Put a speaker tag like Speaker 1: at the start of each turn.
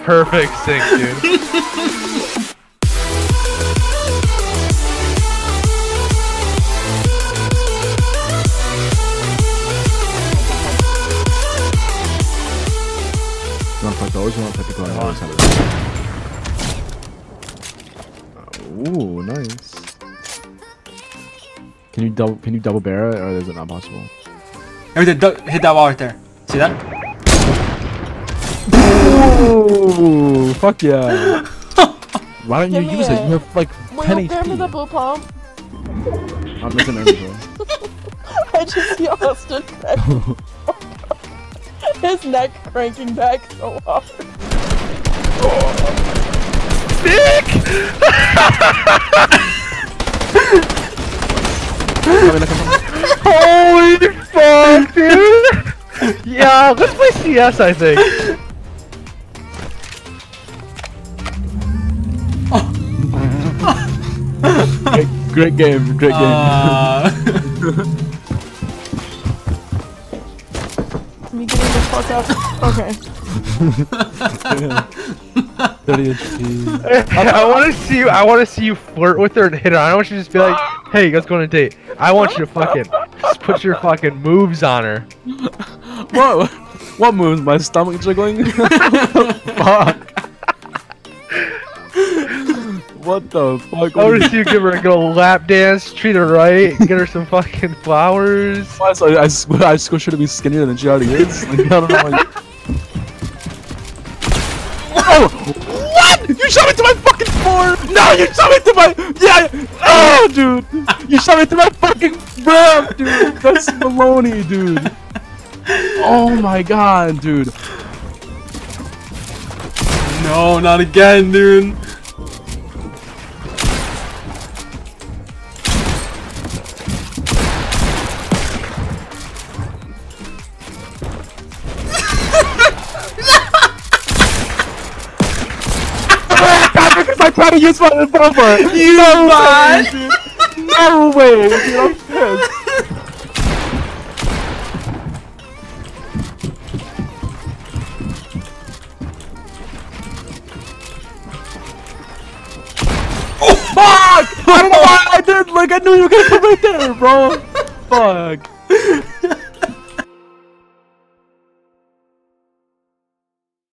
Speaker 1: perfect sync, dude.
Speaker 2: You wanna play those? You wanna play the gun? Ooh, nice. Can you double barrel it, or is it not possible?
Speaker 3: Hit that wall right there. See that?
Speaker 2: Ooh, fuck yeah. Why don't you use it? You have like 10 HP.
Speaker 4: Give me the blue pump.
Speaker 2: I'm missing everything.
Speaker 4: I just see Austin his neck cranking back so hard.
Speaker 1: Dick! Holy fuck, dude! Yeah, let's play CS, I think.
Speaker 2: Great game, great game.
Speaker 4: Me getting the fuck up. Okay.
Speaker 2: 30 HP.
Speaker 1: I want to see you flirt with her and hit her. I don't want you to just be like, "Hey, let's go on a date." I want you to fucking just put your fucking moves on her.
Speaker 2: Whoa! What moves? My stomach jiggling? Fuck. What the fuck?
Speaker 1: I want to see you give her a good old lap dance, treat her right, get her some fucking flowers.
Speaker 2: I squish her to be skinnier than she already is. Like, I don't know. Like... Oh! What? You shot me to my fucking floor! No, you shot me to my... Yeah! Oh, dude! You shot me to my fucking ramp, dude! That's baloney, dude! Oh my god, dude!
Speaker 3: No, not again, dude!
Speaker 2: I tried to use my revolver!
Speaker 3: You lied!
Speaker 2: No way, dude, I'm pissed. Oh, fuck! I don't know why I did, like, I knew you were gonna come right there, bro! Fuck.